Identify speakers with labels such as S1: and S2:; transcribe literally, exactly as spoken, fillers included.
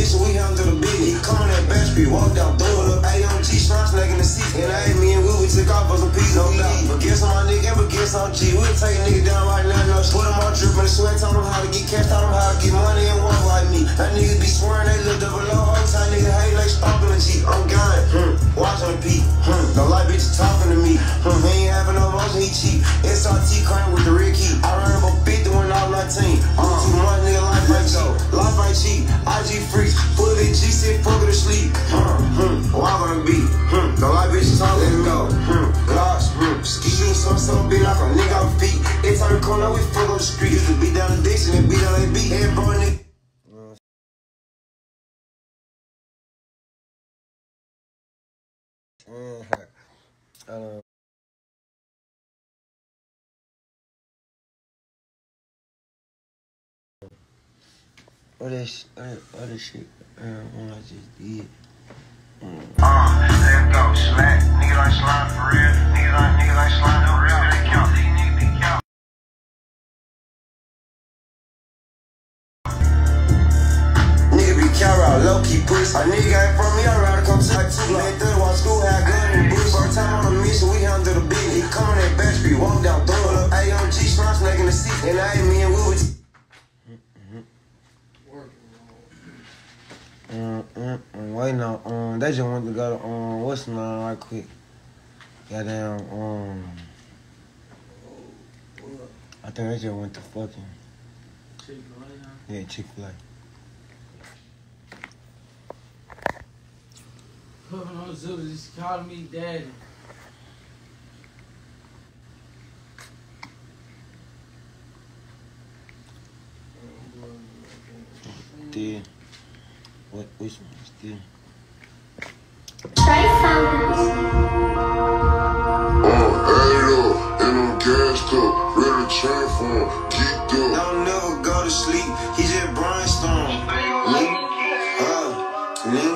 S1: mission, we handle the business. He come on that back street, walked out, throw it up, A M G, slime snack in the seat. And I ain't me and Will, we took off for some peace, no doubt. But guess on my nigga, but guess on G. We'll take a nigga down right now, no. Put him on drippin' the sweat, taught him how to get cash, taught him how to get money and walk like me. That nigga be swearing they look double low, whole time nigga hate like stomping the G. I'm gone, hmm, watching the P, hmm, no like bitches talking to me, hmm, he ain't having no motion, he cheap. S R T crank with the red key. I ran about fifty when I was nineteen. I'm uh, too much, nigga, life ain't cheap. Life ain't cheap. I G freaks, put it G sit, fuck it to sleep. Hmm, hmm, walk on the beat. Hmm, the light bitches talk, let's go. Hmm, Glocks, hmm, ski shoes, some some beat like a nigga on feet. Every time we come out, we fuck on the street. Used to beat down the Dixon and beat down that beat. Every boy nigga. I don't know. All that shit, all that shit, um, when I just did. Mm. Uh, let's go, slack. Niggas ain't slime for real. Niggas ain't, niggas ain't slime for real. They count, these niggas be count. Nigga be count out, low key push. A nigga ain't from me, I ride a come to like two. Man, third one school, had gun in the bush. First time on a mission, we handle the business. He come on that back street, walk down, throw it up, A M G, slime snack in the seat. And I ain't me and Will. Um, um, um, wait no, um, they just want to go to, um, what's the name right quick? Goddamn, um, I think they just went to fucking Chick-fil-A, huh? Yeah, Chick-fil-A.
S2: Oh, no, Zilla just called me daddy.
S1: Dude. What, which one is this?
S3: Try sounds.
S4: Uh, add up, and I'm gassed up, ready to transform, geeked up.
S1: Don't never go to sleep, he just brainstorm. Uh, nigga.